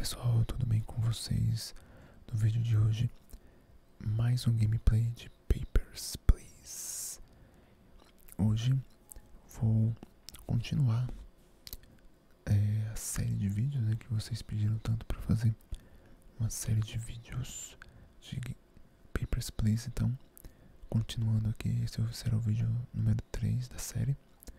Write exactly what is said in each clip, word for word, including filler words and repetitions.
pessoal, tudo bem com vocês? No vídeo de hoje, mais um gameplay de Papers, Please. Hoje vou continuar é, a série de vídeos, né, que vocês pediram tanto para fazer. Uma série de vídeos de Papers, Please. Então, continuando aqui, esse será o vídeo número três da série.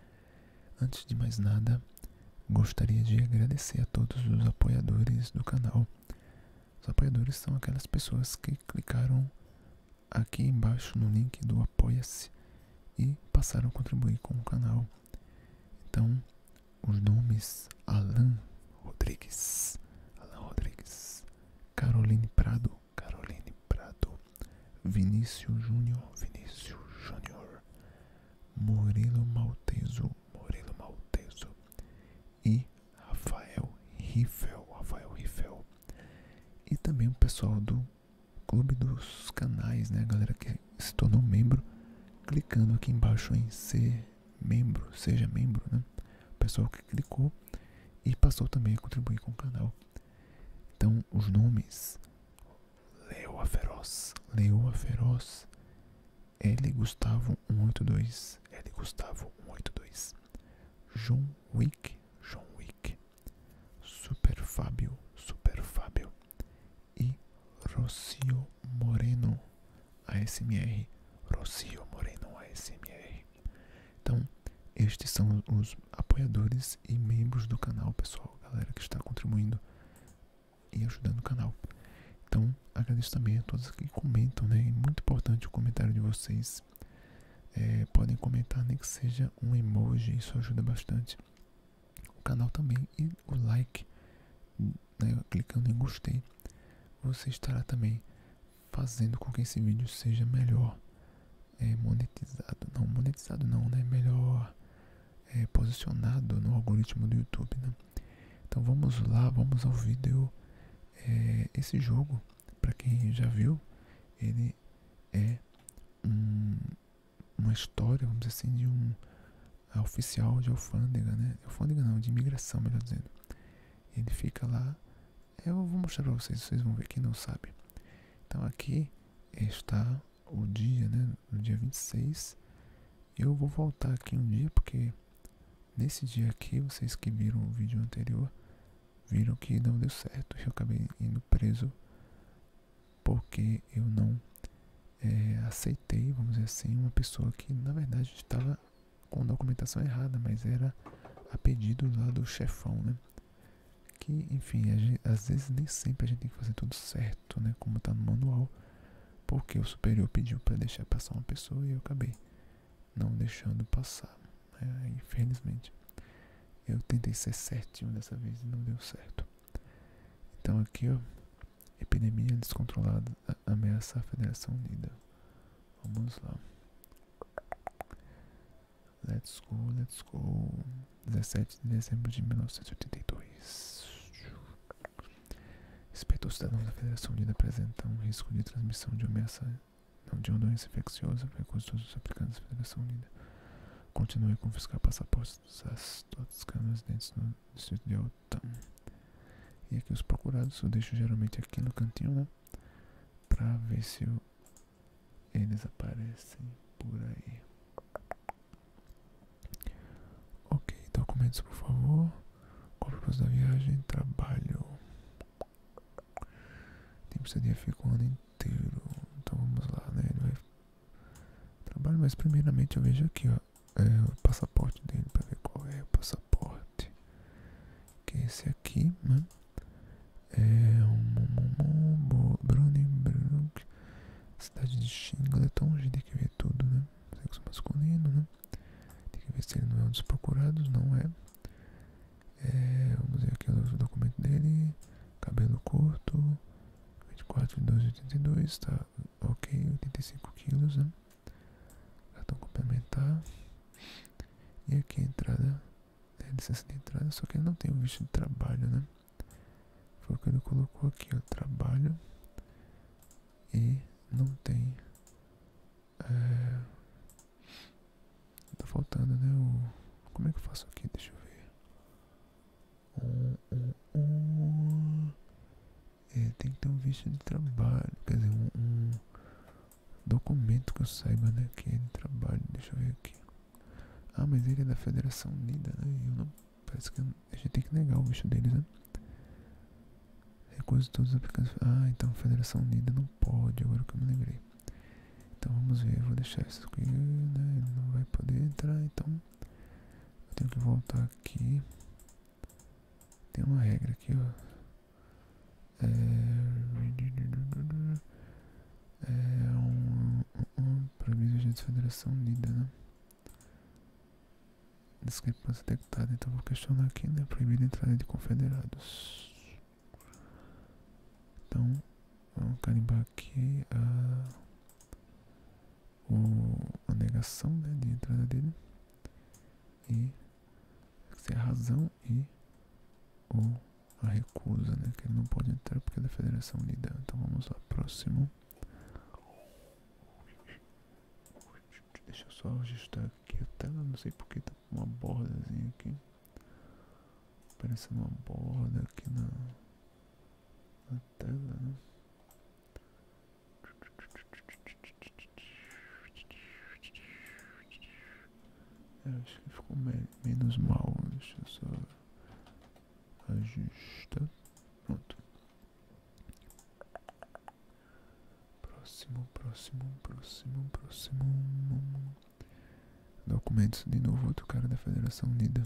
Antes de mais nada, gostaria de agradecer a todos os apoiadores do canal. Os apoiadores são aquelas pessoas que clicaram aqui embaixo no link do Apoia-se e passaram a contribuir com o canal. Então, os nomes: Alan Rodrigues, Alan Rodrigues, Caroline Prado, Caroline Prado, Vinícius Júnior, Vinícius Júnior, Murilo Malteso, Murilo Malteso e Rafael Riffel, Rafael Riffel. E também o pessoal do Clube dos Canais, né? A galera que se tornou membro, clicando aqui embaixo em ser membro, seja membro, né? O pessoal que clicou e passou também a contribuir com o canal. Então, os nomes: Leoa Feroz, Leoa Feroz, L Gustavo cento e oitenta e dois, L Gustavo cento e oitenta e dois, John Wick, John Wick, Super Fábio, Super Fábio e Rocio Moreno A S M R, Rocio Moreno A S M R. Então, estes são os apoiadores e membros do canal, pessoal, galera que está contribuindo e ajudando o canal. Então, agradeço também a todos que comentam, né? É muito importante o comentário de vocês. É, podem comentar, nem que seja um emoji, isso ajuda bastante o canal também. E o like, né? Clicando em gostei, você estará também fazendo com que esse vídeo seja melhor é, monetizado, não monetizado não, né? Melhor é, posicionado no algoritmo do YouTube, né? Então vamos lá, vamos ao vídeo. É, esse jogo, para quem já viu, ele é um, uma história, vamos dizer assim, de um oficial de alfândega, né? Alfândega não, de imigração, melhor dizendo. Ele fica lá. Eu vou mostrar para vocês, vocês vão ver, quem não sabe. Então aqui está o dia, né? No dia vinte e seis. Eu vou voltar aqui um dia, porque nesse dia aqui, vocês que viram o vídeo anterior, viram que não deu certo. Eu acabei indo preso porque eu não é, aceitei, vamos dizer assim, uma pessoa que na verdade estava com documentação errada, mas era a pedido lá do chefão, né? Que, enfim, a gente, às vezes nem sempre a gente tem que fazer tudo certo, né? Como tá no manual, porque o superior pediu para deixar passar uma pessoa e eu acabei não deixando passar, né? Infelizmente. Eu tentei ser certinho dessa vez e não deu certo. Então aqui, ó, epidemia descontrolada ameaça a Federação Unida. Vamos lá. Let's go, let's go. dezessete de dezembro de mil novecentos e oitenta e dois. Respeitos cidadãos da Federação Unida apresentam um risco de transmissão de ameaça, não, de uma doença infecciosa para recursos todos os aplicantes da Federação Unida. Continue a confiscar passaportes dos todos os residentes no distrito de Altam. E aqui os procurados eu deixo geralmente aqui no cantinho, né? Pra ver se eu, eles aparecem por aí. Ok, documentos por favor. Qual o propósito da viagem? Trabalho. Tem que ser fica o ano inteiro. Então vamos lá, né? Ele vai trabalho, mas primeiramente eu vejo aqui, ó. É, o passaporte dele, para ver qual é o passaporte. Que é esse aqui, né? É um Bruni Brunk, cidade de Shingleton. A gente tem que ver tudo, né? Sexo masculino, né? Tem que ver se ele não é um dos procurados, não é. É, vamos ver aqui o documento dele. Cabelo curto, vinte e quatro de doze de oitenta e dois, tá ok, oitenta e cinco quilos, né? Cartão complementar. E aqui a entrada, é licença de entrada, só que ele não tem o visto de trabalho, né? Foi o que ele colocou aqui, ó, trabalho. E não tem. É, tá faltando, né? O, como é que eu faço aqui? Deixa eu ver. Um, um, um. lista de trabalho, quer dizer, um, um documento que eu saiba, né, que é de trabalho. Deixa eu ver aqui. Ah, mas ele é da Federação Unida, né? Eu não, parece que eu, a gente tem que negar o visto deles, né? Recuso todos os aplicantes. Ah, então Federação Unida não pode, agora que eu me lembrei. Então vamos ver, eu vou deixar isso aqui, né? Ele não vai poder entrar, então eu tenho que voltar aqui. Tem uma regra aqui, ó. É, é um, um, um proibido agentes da Federação Unida, né? Discrepância detectada, então vou questionar aqui, né? Proibido a entrada de confederados. Então, vamos carimbar aqui a, o, a negação, né, de entrada dele. E se é a razão e o, a recusa, né? Que ele não pode entrar porque é da Federação Unida. Então vamos lá, próximo. Deixa eu só ajustar aqui a tela, não sei porque tá com uma bordazinha aqui. Parecendo uma borda aqui na, na tela, né? Eu acho que ficou me menos mal. Deixa eu só ajustar. Pronto. Próximo, próximo, próximo, próximo. Documentos de novo, outro cara da Federação Unida.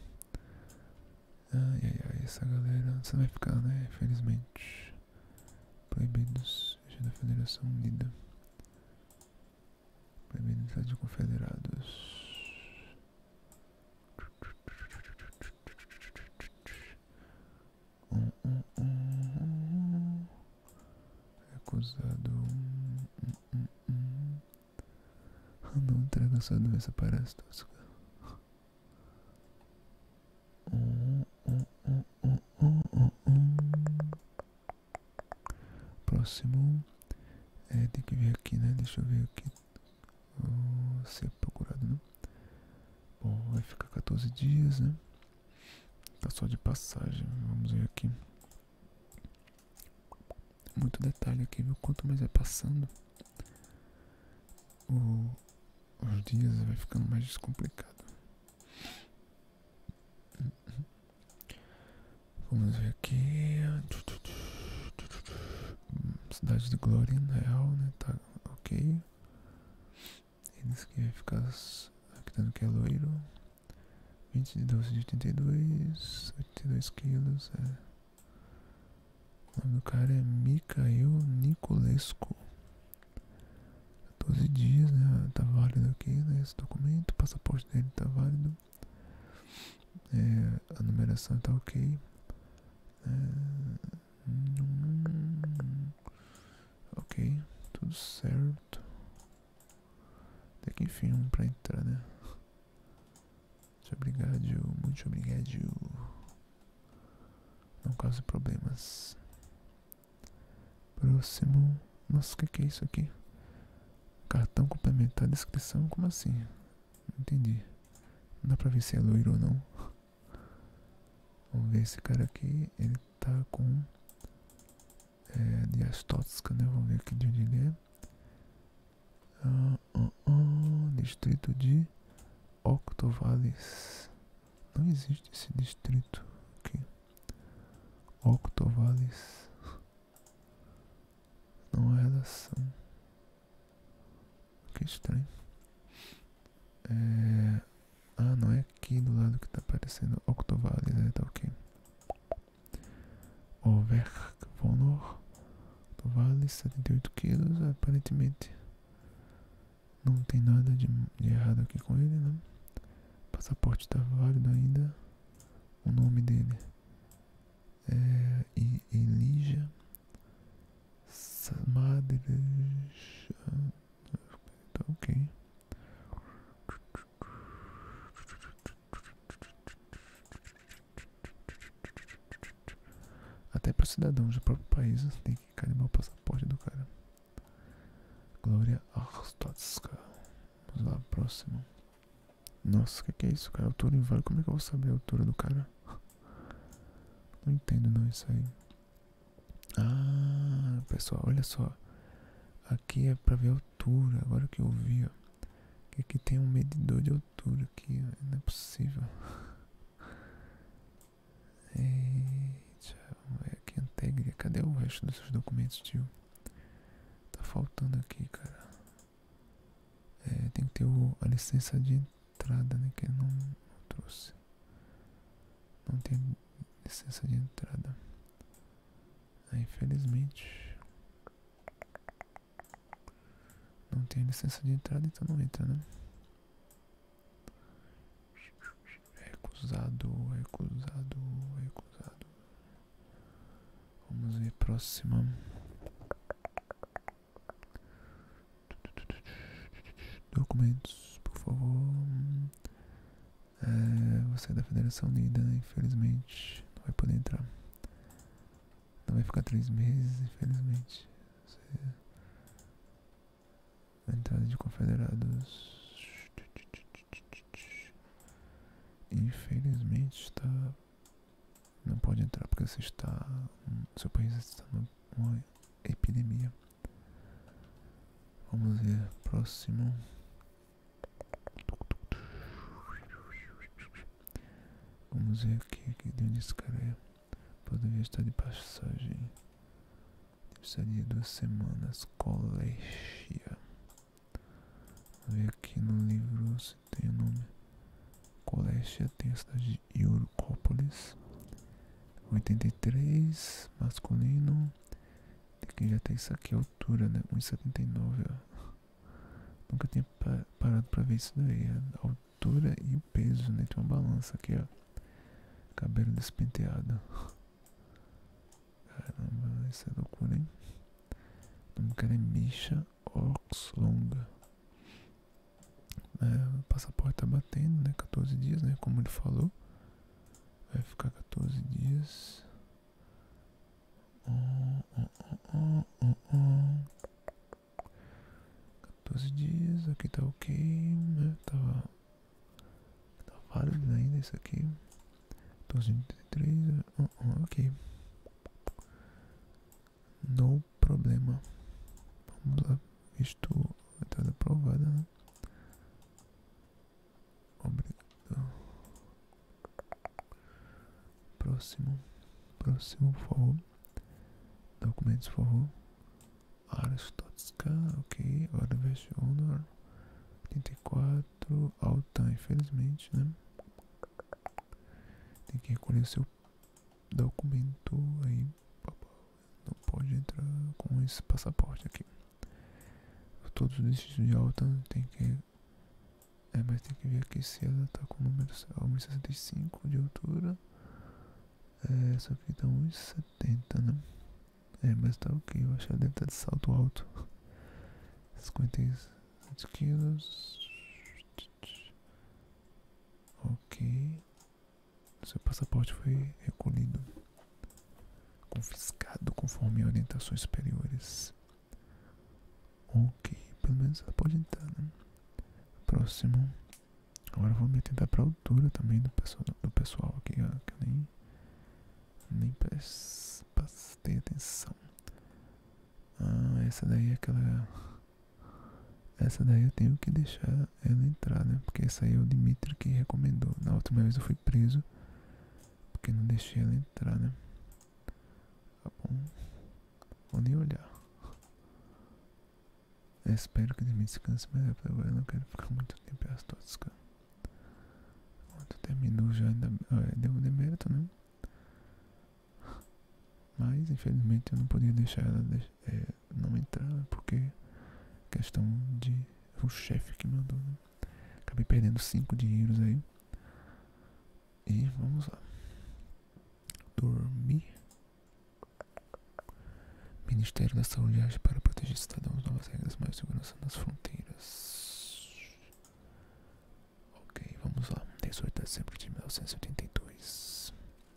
Ai, ai, ai, essa galera. Você vai ficar, né? Infelizmente. Proibidos da Federação Unida. Proibido entrar de confederados. Um, um, um, um. Recusado. Um, um, um. Não entrega sua doença parasitóxica. Um, um, um, um, um, um, um. Próximo. É, tem que ver aqui, né? Deixa eu ver aqui. Oh, ser procurado, né? Bom, vai ficar quatorze dias, né? Tá só de passagem. Vamos ver aqui. Muito detalhe aqui, viu? Quanto mais vai passando, o, os dias vai ficando mais descomplicado. Vamos ver aqui. Cidade de Glória Real, né? Tá ok. Ele disse que vai ficar acreditando que é loiro. vinte de doze de oitenta e dois. oitenta e dois quilos. É. O nome do cara é Mikhail Niculescu. quatorze dias, né? Tá válido aqui, né? Esse documento. O passaporte dele tá válido. É, a numeração tá ok. É, hum, ok, tudo certo. Até que enfim, um pra entrar, né? Muito obrigado, muito obrigado. Não cause problemas. Próximo. Nossa, o que, que é isso aqui? Cartão complementar de inscrição? Como assim? Não entendi. Não dá pra ver se é loiro ou não. Vamos ver esse cara aqui. Ele tá com é, Diastótica, né? Vamos ver aqui de onde ele é. Ah, ah, ah, distrito de Octovales. Não existe esse distrito aqui. Octovales. Não há relação. Que estranho. É... Ah, não é aqui do lado que tá aparecendo Octovales, né? Tá ok. Overvonor. Octovales, setenta e oito quilos, aparentemente. Não tem nada de, de errado aqui com ele, né? O passaporte tá válido ainda. O nome dele é Elija Samadres. Tá ok. Até para cidadãos do próprio país tem que carimbar o passaporte do cara. Glória Arstotska. Vamos lá, próximo. Nossa, o que, que é isso, cara? Altura inválida. Como é que eu vou saber a altura do cara? Não entendo não isso aí. Ah, pessoal, olha só. Aqui é pra ver a altura, agora que eu vi, ó. Que aqui tem um medidor de altura aqui, ó. Não é possível. Eita, vamos ver aqui, Antegria. Cadê o resto desses documentos, tio? Tá faltando aqui, cara. É, tem que ter o, a licença de entrada, né? Que ele não, não trouxe. Não tem licença de entrada. Ah, infelizmente. Não tem licença de entrada, então não entra, né? Recusado, recusado, recusado. Vamos ver, próxima. Documentos, por favor. É, você é da Federação Unida, né? Infelizmente. Não vai poder entrar. Não vai ficar três meses, infelizmente. Você... Entrada de confederados. Infelizmente está. Não pode entrar porque você está. Seu país está numa epidemia. Vamos ver. Próximo. Vamos ver aqui, aqui de onde esse cara é. Poderia estar de passagem. Precisaria de duas semanas. Colechia. Vamos ver aqui no livro se tem o nome. Colechia tem a cidade de Eurocópolis. oitenta e três, masculino. Tem que já ter isso aqui, a altura, né? um e setenta e nove, ó. Nunca tinha parado pra ver isso daí. A altura e o peso, né? Tem uma balança aqui, ó. Cabelo despenteado. Caramba, isso é loucura, hein? O nome do cara é Misha Oxlonga. É, o passaporte tá batendo, né? quatorze dias, né? Como ele falou. Vai ficar quatorze dias. Oh, oh, oh, oh, oh. quatorze dias, aqui tá ok, né? Tava, tá válido ainda isso aqui. quatorze de trinta e três, oh, oh, ok. No problema. Vamos lá, visto entrada aprovada, né? Obrigado. Próximo. Próximo, por favor. Documentos, por favor. Aristotska, ok. Hora veste honor. oitenta e quatro. Alta, infelizmente, né? Tem que recolher o seu documento aí. Não pode entrar com esse passaporte aqui. Todos os distritos de alta tem que. É, mas tem que ver aqui se ela tá com o número um e sessenta e cinco de altura. É, essa aqui tá um e setenta, né? É, mas tá ok. Eu acho que ela deve estar de salto alto. cinquenta e sete quilos. Ok. Seu passaporte foi recolhido. Confiscado conforme orientações superiores. Ok, pelo menos ela pode entrar, né? Próximo. Agora vou me atentar pra altura também do pessoal, do pessoal aqui, ó, que eu nem, nem prestei atenção. Ah, essa daí é aquela... Essa daí eu tenho que deixar ela entrar, né? Porque essa aí é o Dimitri que recomendou. Na última vez eu fui preso porque não deixei ela entrar, né? Tá bom. Vou nem olhar. Eu espero que ele me descanse melhor, porque agora eu não quero ficar muito tempo em Aristotska. Pronto, terminou já, ainda é, deu um demérito, né? Mas infelizmente eu não podia deixar ela é, não entrar, porque questão de o chefe que mandou, né? Acabei perdendo cinco dinheiros aí. E vamos lá. Dormir. Ministério da Saúde age para proteger cidadãos, novas regras, mais segurança nas fronteiras. Ok, vamos lá. dezoito de dezembro de mil novecentos e oitenta e dois.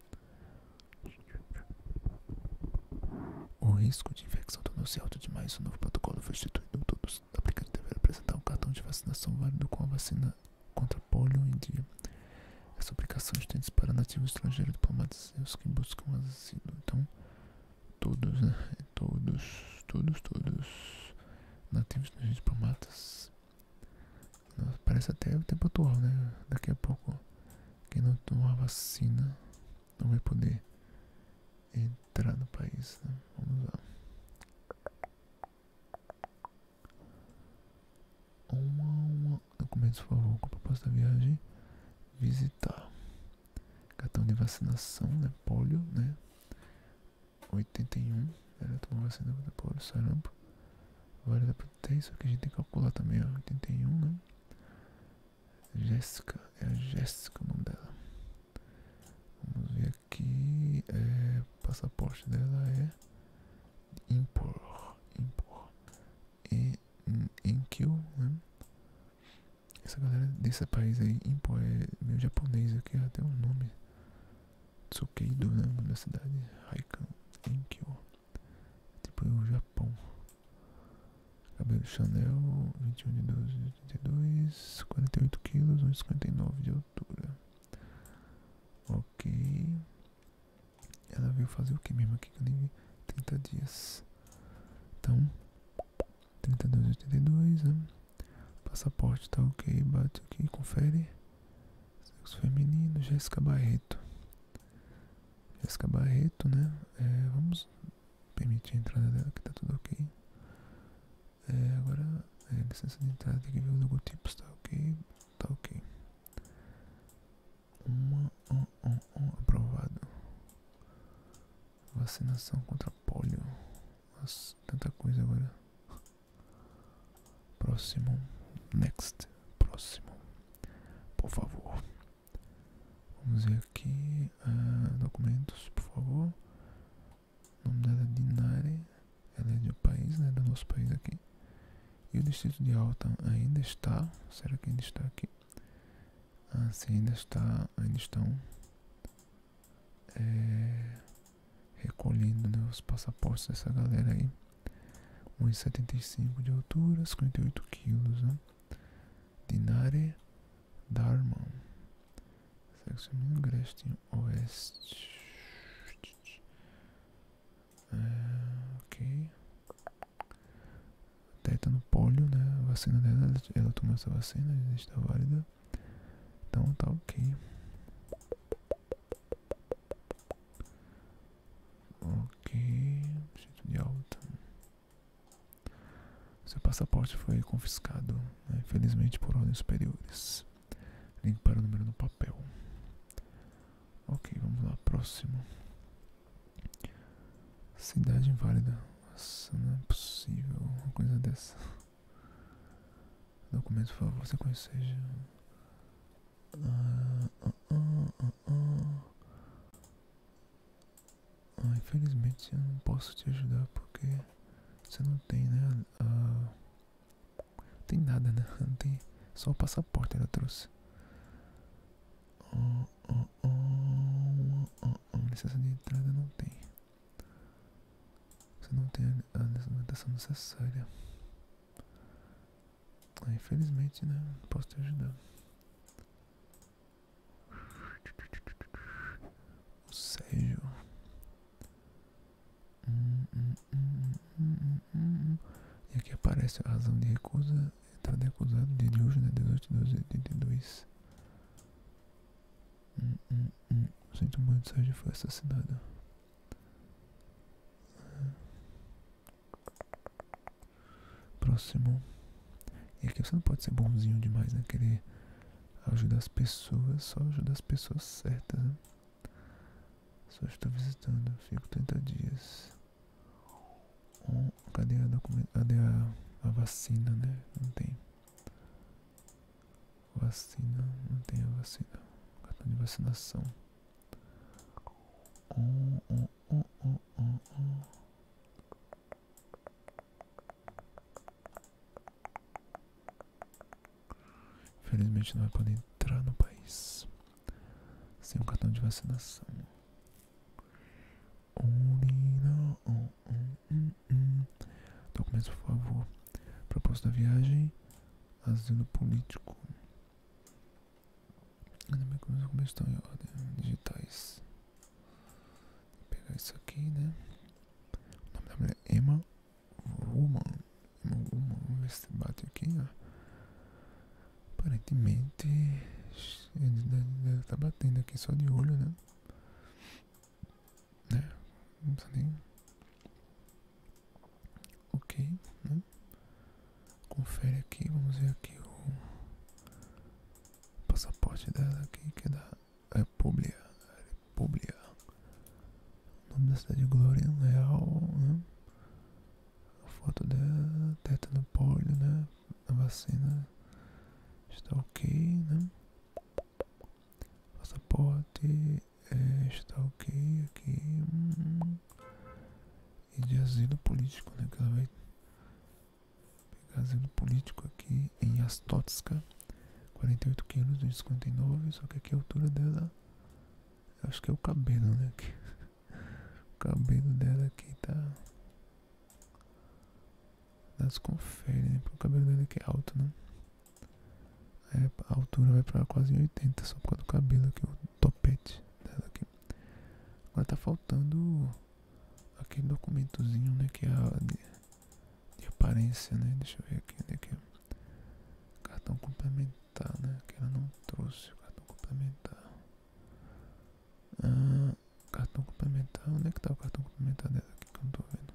O risco de infecção tornou-se alto demais. O novo protocolo foi instituído. Todos os aplicantes deverão apresentar um cartão de vacinação válido com a vacina contra polio em dia. Essa aplicação estende-se para nativos estrangeiros, diplomatas e os que buscam asilo. Então, todos, né? Todos, todos, todos nativos dos diplomatas. Nossa, parece até o tempo atual, né? Daqui a pouco, quem não tomar vacina não vai poder entrar no país, né? Vamos lá. Uma, uma. Documentos, por favor, com a proposta da viagem. Visitar. Cartão de vacinação, né? Polio, né? oitenta e um. Ela tomou vacina contra polio, sarampo. Válida por ter, isso aqui a gente tem que calcular também, ó. oitenta e um, né? Jéssica, é a Jéssica o nome dela. Vamos ver aqui. É, passaporte dela é Impor. Impor. E Enkyo, né? Essa galera desse país aí, Impor, é meio japonês aqui, até o nome. Tsukeido, né? O nome da cidade. Haikan. Enkyo. Tipo o Japão. Cabelo Chanel, vinte e um de doze de oitenta e dois, quarenta e oito quilos, um e cinquenta e nove de altura. Ok. Ela veio fazer o que mesmo aqui que eu nem vi? trinta dias. Então, trinta e dois de oitenta e dois, né? Passaporte tá ok, bate aqui, confere. Sexo feminino, Jéssica Barreto. Jéssica Barreto, né? É, vamos permitir a entrada dela, que tá tudo ok. É, agora, é, licença de entrada, tem que ver os logotipos, tá ok? Tá ok. Uma, um, um, um, aprovado. Vacinação contra polio. Nossa, tanta coisa agora. Próximo. Next. Próximo. Por favor. Vamos ver aqui. Ah, documentos, por favor. O nome dela é Dinare. Ela é de um país, né? Do nosso país aqui. E o distrito de Alta ainda está. Será que ainda está aqui? Ah, sim, ainda está. Ainda estão. É, recolhendo, né, os passaportes dessa galera aí. um e setenta e cinco de altura, cinquenta e oito quilos, né? Dinare Dharma. Sexo feminino, Grestin Oeste. É, ok. Teta no polio, né? A vacina dela, ela tomou essa vacina, já está válida. Então tá ok. Ok. Distrito de Alta. Seu passaporte foi confiscado, né? Infelizmente por ordens superiores. Link para o número no papel. Ok, vamos lá, próximo. Cidade inválida. Nossa, não é possível uma coisa dessa. Documento, por favor, você conhece. Ah, ah, ah, ah, ah. Ah, infelizmente eu não posso te ajudar porque você não tem, né? Ah, tem nada, né? Não tem. Só o passaporte ela trouxe. Oh, oh, oh, oh, oh. Licença de entrada não tem. Você não tem a documentação necessária. Ah, infelizmente, né? Não posso te ajudar. O Sérgio. Hum, hum, hum, hum, hum, hum. E aqui aparece a razão de recusa. Entrada recusada, dia de hoje, né? dezoito de doze de oitenta e dois. Hum, hum, hum. Sinto muito, Sérgio foi assassinado. Próximo. E aqui você não pode ser bonzinho demais, né? Querer ajudar as pessoas, só ajudar as pessoas certas, né? Só estou visitando, fico trinta dias. Oh, cadê a documento? Cadê a, a vacina, né? Não tem. Vacina, não tem a vacina. Cartão de vacinação. Oh, oh, oh, oh, oh, oh. Infelizmente não vai poder entrar no país sem um cartão de vacinação. Documentos, por favor. Proposta da viagem. Asilo político. Ainda bem que os documentos estão em ordem. Digitais. Vou pegar isso aqui, né? ver se bate aqui, ó. Aparentemente ele deve estar batendo aqui só de olho, né? né? Não precisa nem. Ok, né? Confere aqui, vamos ver aqui o passaporte dela aqui, que é da República. República. O nome da cidade de Glória Leal, né? A foto dela, tétano, polio, né? A vacina está ok, né? Passaporte é, está ok aqui. Hum. E de asilo político, né? Que ela vai pegar asilo político aqui em Astotska. quarenta e oito quilos, de cinquenta e nove. Só que aqui a altura dela, eu acho que é o cabelo, né? O cabelo dela aqui tá. Desconfere, né? Porque o cabelo dela aqui é alto, né? Aí a altura vai pra quase oitenta só por causa do cabelo aqui, o topete dela aqui. Agora tá faltando aquele documentozinho, né? Que é a de, de aparência, né? Deixa eu ver aqui, onde é que é? Cartão complementar, né? Que ela não trouxe o cartão complementar. Ah, cartão complementar, onde é que tá o cartão complementar dela aqui que eu não tô vendo?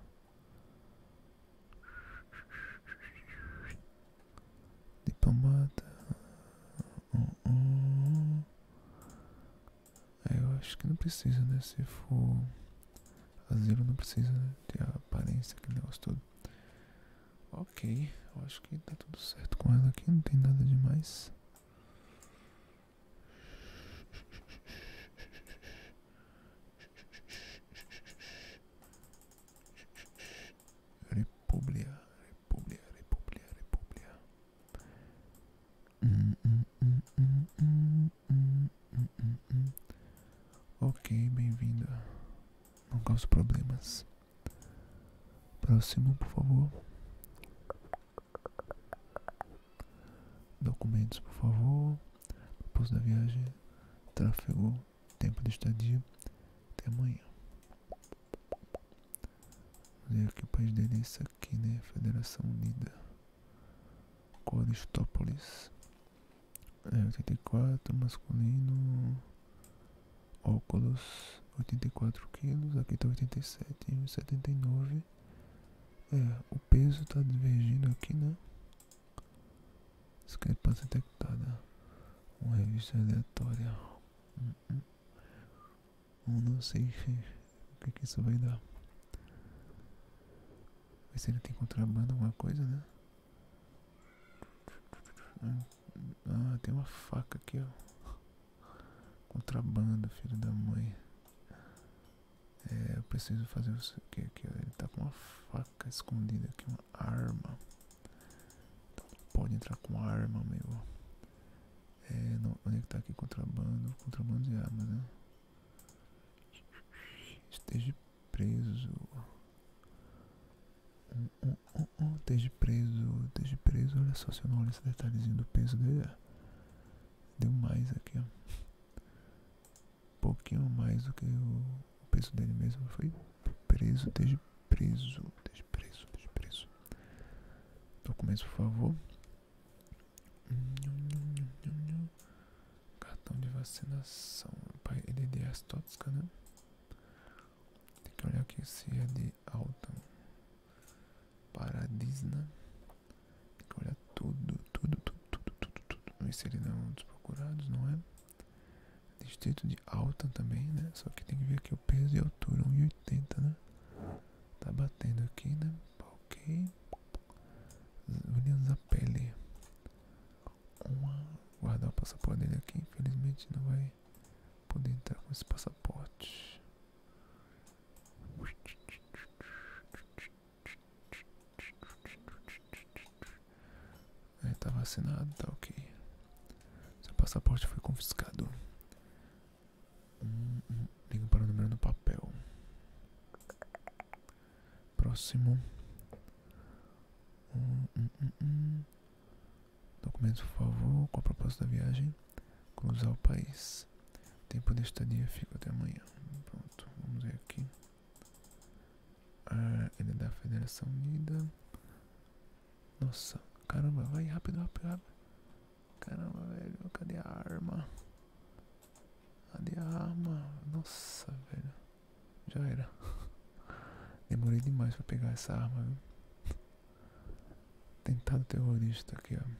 Diplomata. Uh, uh. É, eu acho que não precisa, né? Se for asilo, não precisa, né? Ter a aparência, aquele negócio todo. Ok, eu acho que tá tudo certo com ela aqui, não tem nada demais. República, República, República, República. Hum, hum, hum, hum, hum, hum, hum, hum, hum. Ok, bem-vinda. Não causa problemas. Próximo, por favor. Documentos, por favor. Propósito da viagem. Tráfego. Tempo de estadia. Até amanhã. Vamos ver aqui o país dele é esse aqui, né? Federação Unida. Coristópolis. É, oitenta e quatro, masculino. Óculos. oitenta e quatro quilos. Aqui tá oitenta e sete. setenta e nove. É, o peso tá divergindo aqui, né? Discrepância detectada. Uma revista aleatória. Hum, hum. Eu não sei o que, que isso vai dar. Ver se ele tem contrabando, alguma coisa, né? Ah, tem uma faca aqui, ó. Contrabando, filho da mãe. É, eu preciso fazer o que aqui, ó. Ele tá com uma faca escondida aqui, uma arma. Então pode entrar com arma, meu. É, não, onde é que tá aqui? Contrabando, contrabando de armas, né? Esteja preso. Um, um, um, um, esteja preso, esteja preso. Olha só, se eu não olho esse detalhezinho do peso dele, deu mais aqui, ó. Um pouquinho mais do que o, o peso dele mesmo. Foi preso, esteja preso, esteja preso, esteja preso. Documentos, por favor. Cartão de vacinação. Ele é de Astotska, né? Tem que olhar aqui se é de alta. Paradisna. Tem que olhar tudo, tudo, tudo, tudo, tudo, tudo. Ver se ele não é um dos procurados, não é? Distrito de Alta também, né? Só que tem que ver aqui o peso e a altura. um e oitenta, né? Tá batendo aqui, né? Ok. William Zapelli. Uma. Guardar o passaporte dele aqui. Infelizmente não vai poder entrar com esse passaporte. É, tá vacinado, tá ok. Seu passaporte foi confiscado. Hum, hum, liga para o número no papel. Próximo. Hum, hum, hum, hum. Documentos, por favor. Com a proposta da viagem. Cruzar o país. Tempo de estadia fica até amanhã. Pronto, vamos ver aqui. Ah, ele é da Federação Unida. Nossa, caramba, vai rápido, rápido, rápido. Caramba, velho, cadê a arma? Cadê a arma? Nossa, velho. Já era. Demorei demais pra pegar essa arma, viu? Tentado terrorista aqui, ó.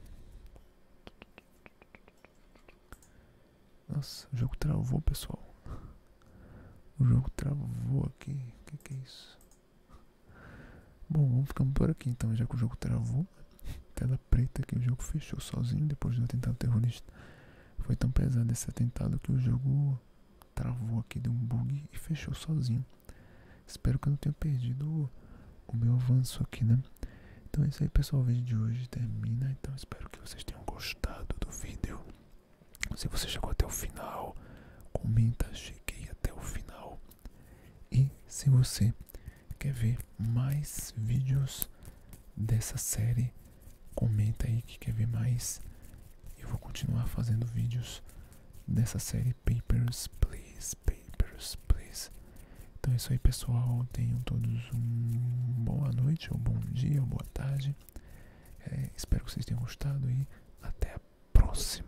Nossa, o jogo travou, pessoal. O jogo travou aqui. O que, que é isso? Bom, vamos ficando por aqui então, já que o jogo travou. Tela preta que o jogo fechou sozinho depois do atentado terrorista. Foi tão pesado esse atentado que o jogo travou aqui, deu um bug e fechou sozinho. Espero que eu não tenha perdido o, o meu avanço aqui, né? Então é isso aí, pessoal. O vídeo de hoje termina. Então espero que vocês tenham gostado do vídeo. Se você chegou até o final, comenta, cheguei até o final. E se você quer ver mais vídeos dessa série, comenta aí que quer ver mais. Eu vou continuar fazendo vídeos dessa série Papers, Please, Papers, Please. Então é isso aí, pessoal. Tenham todos uma boa noite, ou bom dia, ou boa tarde. É, espero que vocês tenham gostado e até a próxima.